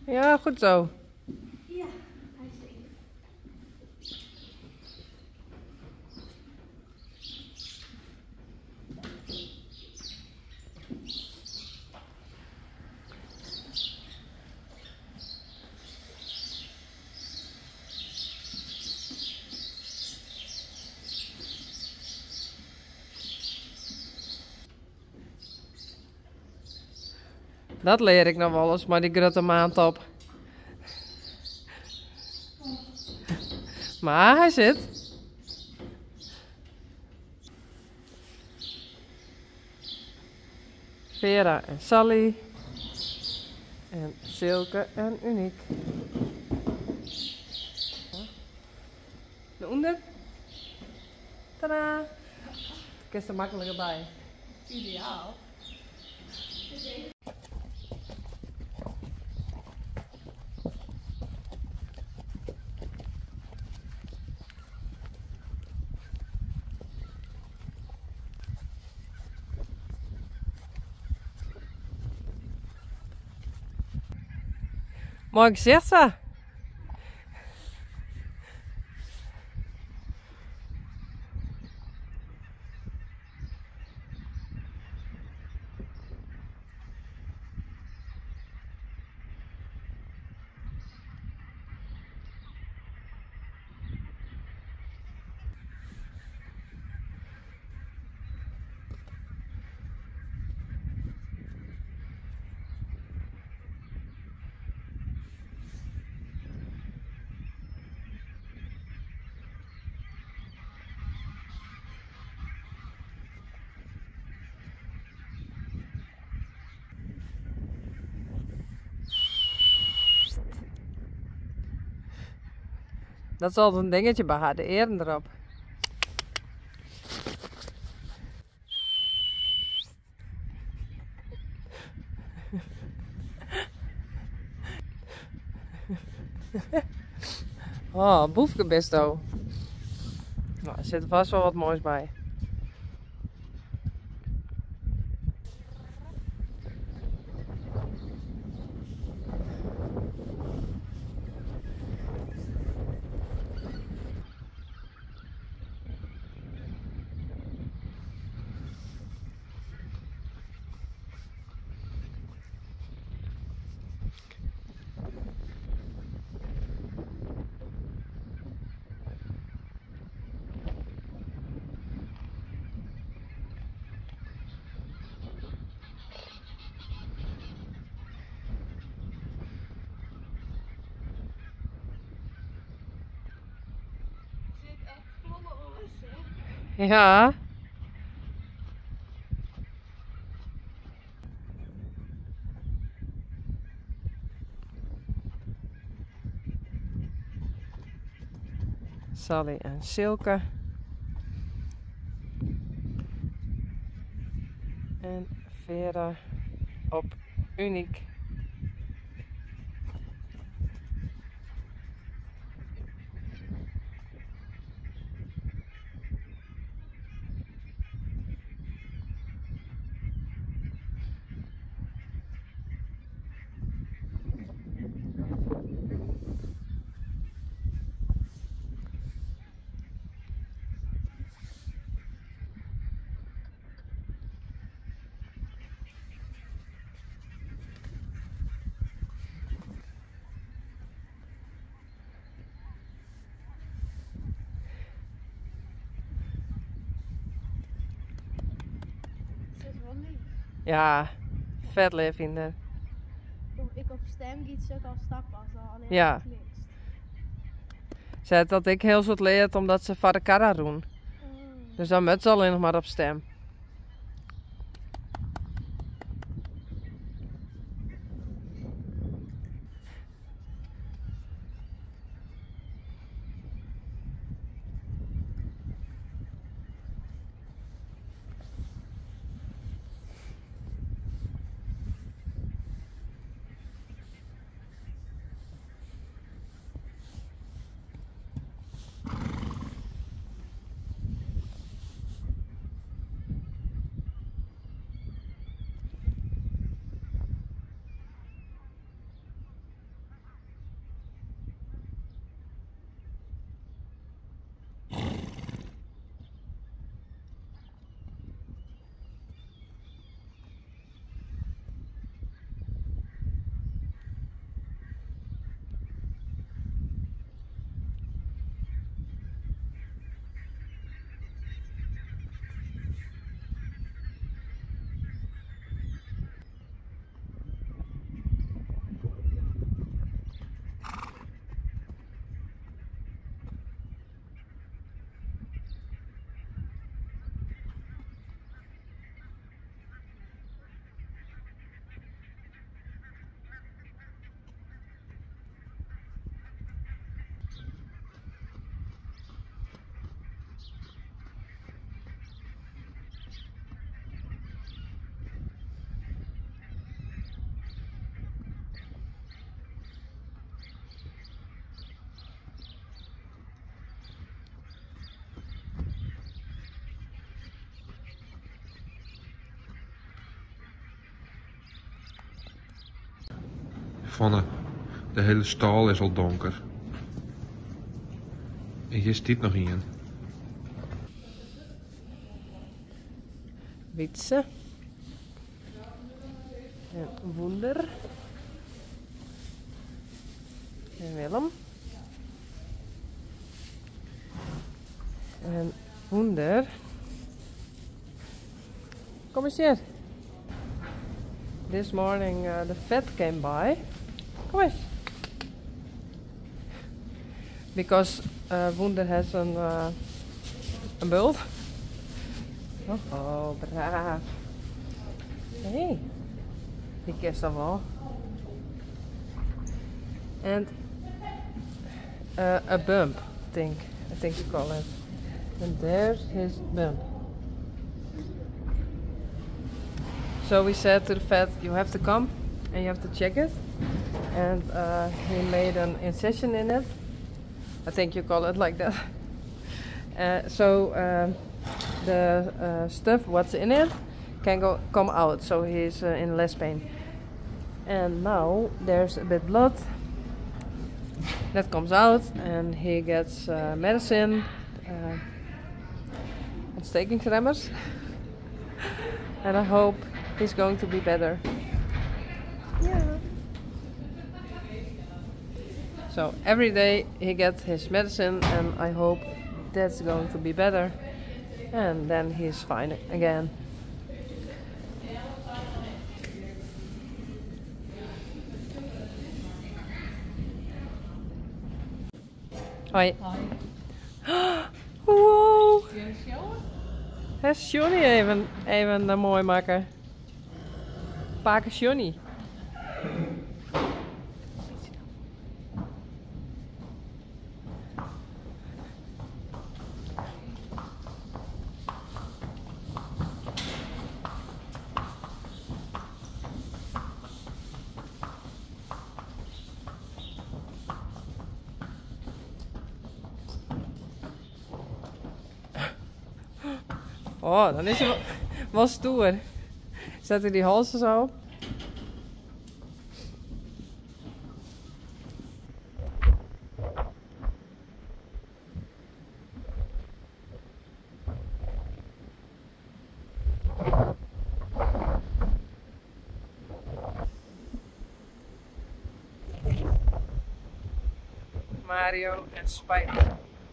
Ja, goed zo. Ja, hij is zeker. Dat leer ik nog wel eens, maar die grote maand op. Maar hij zit. Vera en Saly. En Silke en Uniek. De onder. Tadaa! Ik is er makkelijker bij. Ideaal. Mooi gezicht zo. Dat is altijd een dingetje bij haar, de eren erop. Oh, boefke best ook. Nou, er zit vast wel wat moois bij. Ja. Saly en Silke. En Vera op Uniek. Ja, vet leuk vinden. Ik op stem giet ook al stappen als al alleen Ja. Ze had dat ik heel soort leert omdat ze van de karra doen. Dus dan moet ze alleen nog maar op stem. gevonden. De hele stal is al donker. En hier stiet nog in. Wietse. En Waander. En Willem. En Waander. Kom eens hier. This morning the vet came by. Kom eens. Because Waander has a bult. Oh, braaf. Hey, die kist dan wel. And a bump, I think you call it. And there's his bump. So we said to the vet, you have to come and you have to check it. And he made an incision in it. I think you call it like that. So the stuff what's in it can come out, so he's in less pain. And now there's a bit blood that comes out, and he gets medicine, ontstekingsremmers, and I hope he's going to be better. Yeah. So every day he gets his medicine, and I hope that's going to be better, and then he's fine again. Hoi. Wow. Is Johnny even mooi maken? Paken Johnny. Oh, dan is hij wel stoer. Zet hij die halsen zo op. Mario en Spider.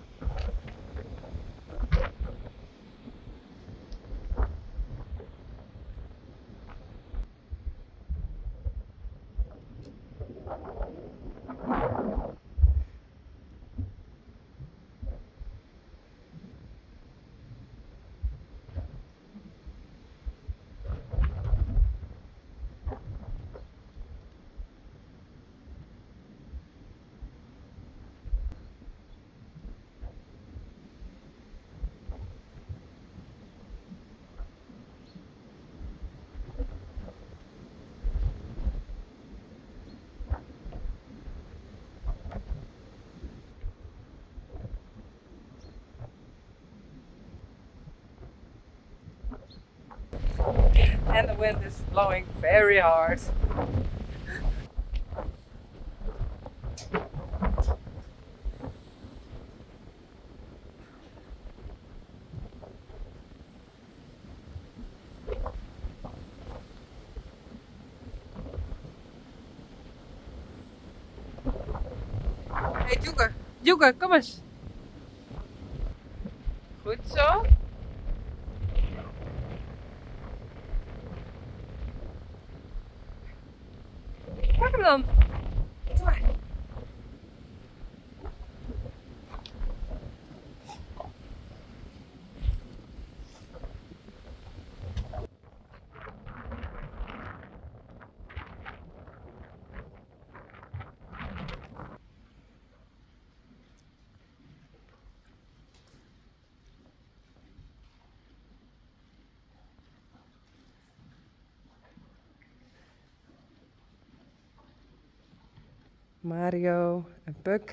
And the wind is blowing very hard. Hey Joeke, kom eens. Goed zo. Pak hem dan. Doe maar. Mario en Puck.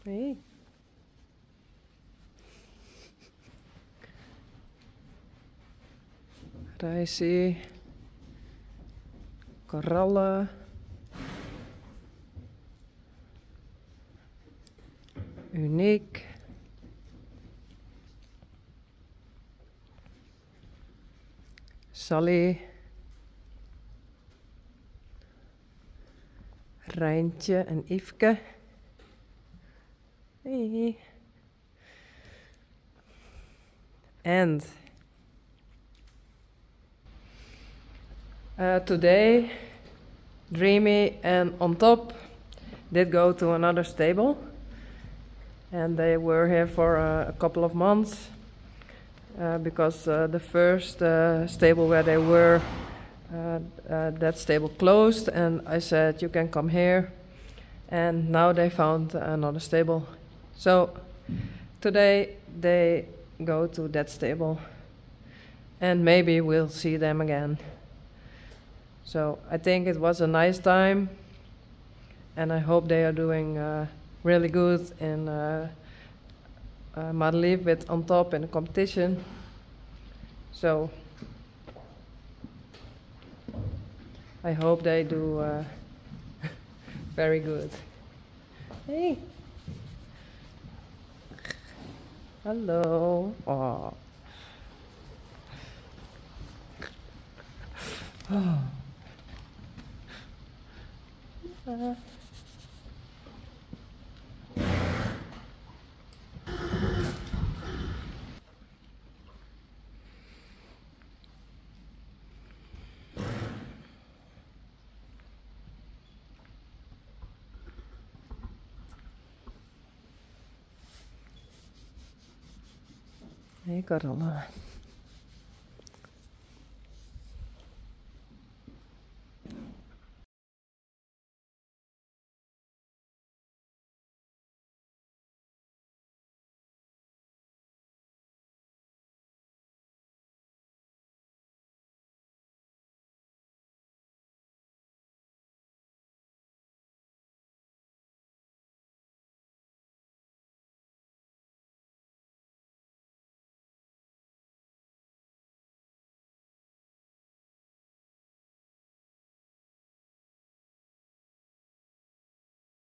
Hey. Reisie. Coralle. Uniek. Saly. Rijntje en Yveske. Hey. And today, Dreamy and On Top did go to another stable, and they were here for a couple of months because the first stable where they were, that stable closed, and I said you can come here, and now they found another stable. So today they go to that stable, and maybe we'll see them again. So I think it was a nice time, and I hope they are doing really good in Madelief with On Top in the competition. So I hope they do very good. Hey. Hello. Oh. Oh. Hey, Coralle.